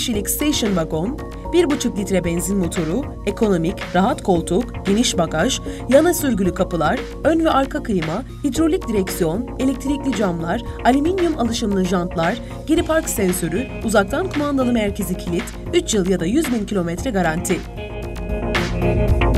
kişilik station wagon, 1,5 litre benzin motoru, ekonomik, rahat koltuk, geniş bagaj, yana sürgülü kapılar, ön ve arka klima, hidrolik direksiyon, elektrikli camlar, alüminyum alışımlı jantlar, geri park sensörü, uzaktan kumandalı merkezi kilit, 3 yıl ya da 100.000 kilometre garanti.